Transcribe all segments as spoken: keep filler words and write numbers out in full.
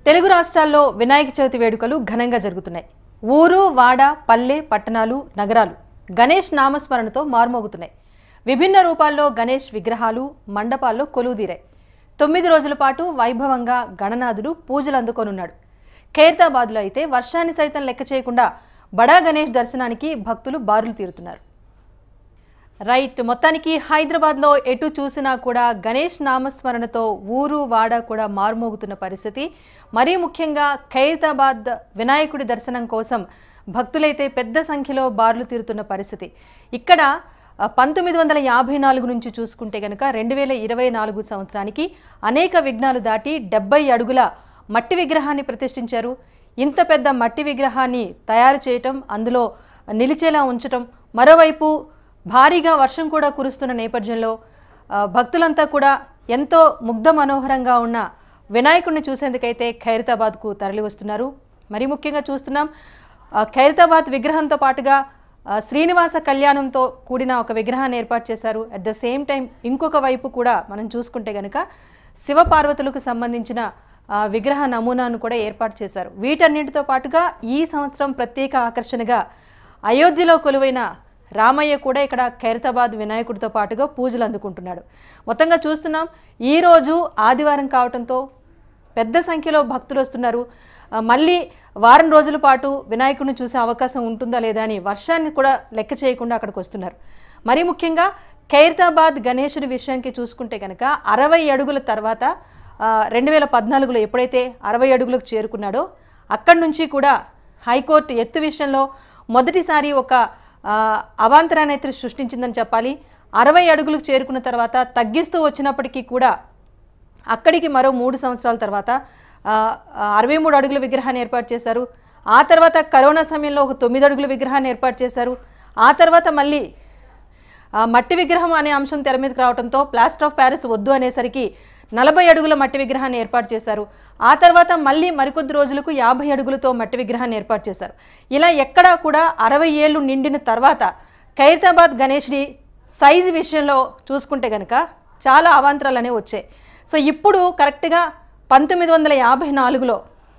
తెలుగు రాష్ట్రాల్లో వినాయక చవితి వేడుకలు ఘనంగా జరుగుతున్నాయి. ఊరు, వాడ, పల్లె, పట్టణాలు, నగరాలు గణేష్ నామస్మరణతో మార్మోగుతున్నాయి. విభిన్న రూపాల్లో గణేష్ విగ్రహాలు మండపాల్లో కొలువుదీరాయి. తొమ్మిది రోజుల పాటు వైభవంగా గణనాథుడు పూజలు అందుకోనున్నాడు. ఖైరతాబాద్లో అయితే వర్షాన్ని సైతం లెక్క చేయకుండా బడా గణేష్ దర్శనానికి భక్తులు బారులు తీరుతున్నారు. రైట్, మొత్తానికి హైదరాబాద్లో ఎటు చూసినా కూడా గణేష్ నామస్మరణతో ఊరు వాడ కూడా మారుమోగుతున్న పరిస్థితి. మరీ ముఖ్యంగా ఖైరతాబాద్ వినాయకుడి దర్శనం కోసం భక్తులైతే పెద్ద సంఖ్యలో బారులు తీరుతున్న పరిస్థితి. ఇక్కడ పంతొమ్మిది వందల యాభై నాలుగు నుంచి చూసుకుంటే కనుక రెండు వేల ఇరవై నాలుగు సంవత్సరానికి అనేక విఘ్నాలు దాటి డెబ్బై అడుగుల మట్టి విగ్రహాన్ని ప్రతిష్ఠించారు. ఇంత పెద్ద మట్టి విగ్రహాన్ని తయారు చేయటం, అందులో నిలిచేలా ఉంచటం, మరోవైపు భారీగా వర్షం కూడా కురుస్తున్న నేపథ్యంలో భక్తులంతా కూడా ఎంతో ముగ్ధ మనోహరంగా ఉన్న వినాయకుడిని చూసేందుకైతే ఖైరతాబాద్కు తరలి వస్తున్నారు. మరి ముఖ్యంగా చూస్తున్నాం, ఖైరతాబాద్ విగ్రహంతో పాటుగా శ్రీనివాస కళ్యాణంతో కూడిన ఒక విగ్రహాన్ని ఏర్పాటు చేశారు. అట్ ద సేమ్ టైం ఇంకొక వైపు కూడా మనం చూసుకుంటే కనుక శివపార్వతులకు సంబంధించిన విగ్రహ నమూనాను కూడా ఏర్పాటు చేశారు. వీటన్నిటితో పాటుగా ఈ సంవత్సరం ప్రత్యేక ఆకర్షణగా అయోధ్యలో కొలువైన రామయ్య కూడా ఇక్కడ ఖైరతాబాద్ వినాయకుడితో పాటుగా పూజలు అందుకుంటున్నాడు. మొత్తంగా చూస్తున్నాం, ఈరోజు ఆదివారం కావడంతో పెద్ద సంఖ్యలో భక్తులు వస్తున్నారు. మళ్ళీ వారం రోజుల పాటు వినాయకుడిని చూసే అవకాశం ఉంటుందా లేదా అని వర్షాన్ని కూడా లెక్క చేయకుండా అక్కడికి వస్తున్నారు. మరీ ముఖ్యంగా ఖైరతాబాద్ గణేశుడి విషయానికి చూసుకుంటే కనుక అరవై అడుగుల తర్వాత రెండు వేల పద్నాలుగులో ఎప్పుడైతే అరవై అడుగులకు చేరుకున్నాడో అక్కడి నుంచి కూడా హైకోర్టు ఎత్తు విషయంలో మొదటిసారి ఒక అవాంతరాన్ని అయితే సృష్టించిందని చెప్పాలి. అరవై అడుగులకు చేరుకున్న తర్వాత తగ్గిస్తూ వచ్చినప్పటికీ కూడా అక్కడికి మరో మూడు సంవత్సరాల తర్వాత అరవై మూడు అడుగుల విగ్రహాన్ని ఏర్పాటు చేశారు. ఆ తర్వాత కరోనా సమయంలో ఒక తొమ్మిది అడుగుల విగ్రహాన్ని ఏర్పాటు చేశారు. ఆ తర్వాత మళ్ళీ మట్టి విగ్రహం అనే అంశం తెర మీదకి రావడంతో ప్లాస్టర్ ఆఫ్ ప్యారిస్ వద్దు అనేసరికి నలభై అడుగుల మట్టి విగ్రహాన్ని ఏర్పాటు చేశారు. ఆ తర్వాత మళ్ళీ మరికొద్ది రోజులకు యాభై అడుగులతో మట్టి విగ్రహాన్ని ఏర్పాటు చేశారు. ఇలా ఎక్కడా కూడా అరవై ఏళ్ళు నిండిన తర్వాత ఖైరతాబాద్ గణేష్డి సైజు విషయంలో చూసుకుంటే కనుక చాలా అవాంతరాలు అనేవి వచ్చాయి. సో ఇప్పుడు కరెక్ట్గా పంతొమ్మిది వందల యాభై నాలుగులో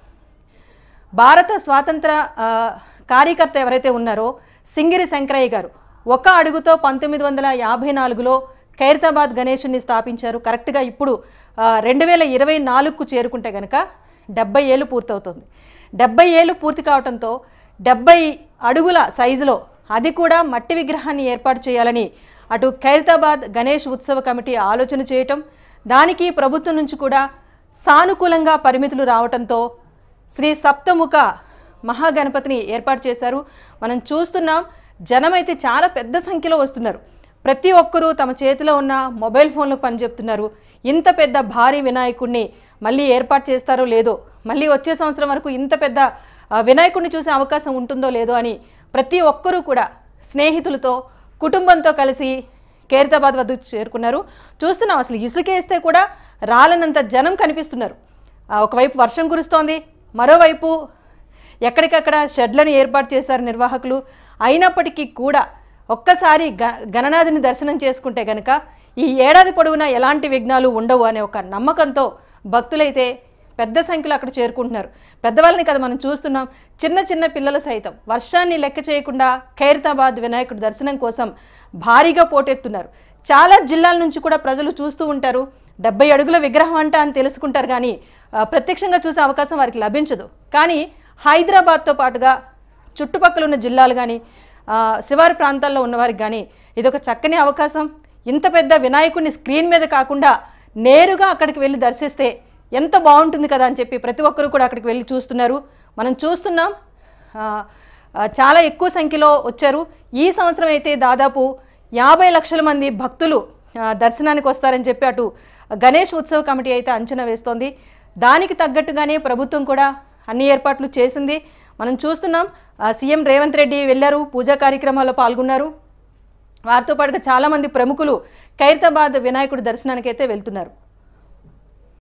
భారత స్వాతంత్ర కార్యకర్త ఎవరైతే ఉన్నారో సింగిరి శంకరయ్య గారు ఒక అడుగుతో పంతొమ్మిది వందల యాభై నాలుగులో ఖైరతాబాద్ గణేషుని స్థాపించారు. కరెక్ట్గా ఇప్పుడు రెండు వేల ఇరవై నాలుగుకు చేరుకుంటే కనుక డెబ్బై ఏళ్ళు పూర్తవుతుంది. డెబ్బై ఏళ్ళు పూర్తి కావడంతో డెబ్బై అడుగుల సైజులో అది కూడా మట్టి విగ్రహాన్ని ఏర్పాటు చేయాలని అటు ఖైరతాబాద్ గణేష్ ఉత్సవ కమిటీ ఆలోచన చేయటం, దానికి ప్రభుత్వం నుంచి కూడా సానుకూలంగా పరిమితులు రావడంతో శ్రీ సప్తముఖ మహాగణపతిని ఏర్పాటు చేశారు. మనం చూస్తున్నాం, జనమైతే చాలా పెద్ద సంఖ్యలో వస్తున్నారు. ప్రతి ఒక్కరూ తమ చేతిలో ఉన్న మొబైల్ ఫోన్లకు పనిచెప్తున్నారు. ఇంత పెద్ద భారీ వినాయకుడిని మళ్ళీ ఏర్పాటు చేస్తారో లేదో, మళ్ళీ వచ్చే సంవత్సరం వరకు ఇంత పెద్ద వినాయకుడిని చూసే అవకాశం ఉంటుందో లేదో అని ప్రతి ఒక్కరూ కూడా స్నేహితులతో కుటుంబంతో కలిసి ఖైరతాబాద్ వద్దకు చేరుకున్నారు. చూస్తున్నాం, అసలు ఇసుకేస్తే కూడా రాలనంత జనం కనిపిస్తున్నారు. ఒకవైపు వర్షం కురుస్తోంది, మరోవైపు ఎక్కడికక్కడ షెడ్లను ఏర్పాటు చేశారు నిర్వాహకులు. అయినప్పటికీ కూడా ఒక్కసారి గ గణనాథుని దర్శనం చేసుకుంటే కనుక ఈ ఏడాది పొడవునా ఎలాంటి విఘ్నాలు ఉండవు అనే ఒక నమ్మకంతో భక్తులైతే పెద్ద సంఖ్యలో అక్కడ చేరుకుంటున్నారు. పెద్దవాళ్ళని కదా మనం చూస్తున్నాం, చిన్న చిన్న పిల్లలు సైతం వర్షాన్ని లెక్క చేయకుండా ఖైరతాబాద్ వినాయకుడి దర్శనం కోసం భారీగా పోటెత్తున్నారు. చాలా జిల్లాల నుంచి కూడా ప్రజలు చూస్తూ ఉంటారు. డెబ్బై అడుగుల విగ్రహం అంట అని తెలుసుకుంటారు, కానీ ప్రత్యక్షంగా చూసే అవకాశం వారికి లభించదు. కానీ హైదరాబాద్తో పాటుగా చుట్టుపక్కల ఉన్న జిల్లాలు కానీ శివారు ప్రాంతాల్లో ఉన్నవారికి కానీ ఇదొక చక్కని అవకాశం. ఇంత పెద్ద వినాయకుడిని స్క్రీన్ మీద కాకుండా నేరుగా అక్కడికి వెళ్ళి దర్శిస్తే ఎంత బాగుంటుంది కదా అని చెప్పి ప్రతి ఒక్కరు కూడా అక్కడికి వెళ్ళి చూస్తున్నారు. మనం చూస్తున్నాం, చాలా ఎక్కువ సంఖ్యలో వచ్చారు. ఈ సంవత్సరం అయితే దాదాపు యాభై లక్షల మంది భక్తులు దర్శనానికి వస్తారని చెప్పి అటు గణేష్ ఉత్సవ కమిటీ అయితే అంచనా వేస్తోంది. దానికి తగ్గట్టుగానే ప్రభుత్వం కూడా అన్ని ఏర్పాట్లు చేసింది. మనం చూస్తున్నాం, సీఎం రేవంత్ రెడ్డి వెళ్ళారు, పూజా కార్యక్రమాల్లో పాల్గొన్నారు. వారితో పాటుగా చాలామంది ప్రముఖులు ఖైరతాబాద్ వినాయకుడి దర్శనానికి అయితే వెళ్తున్నారు.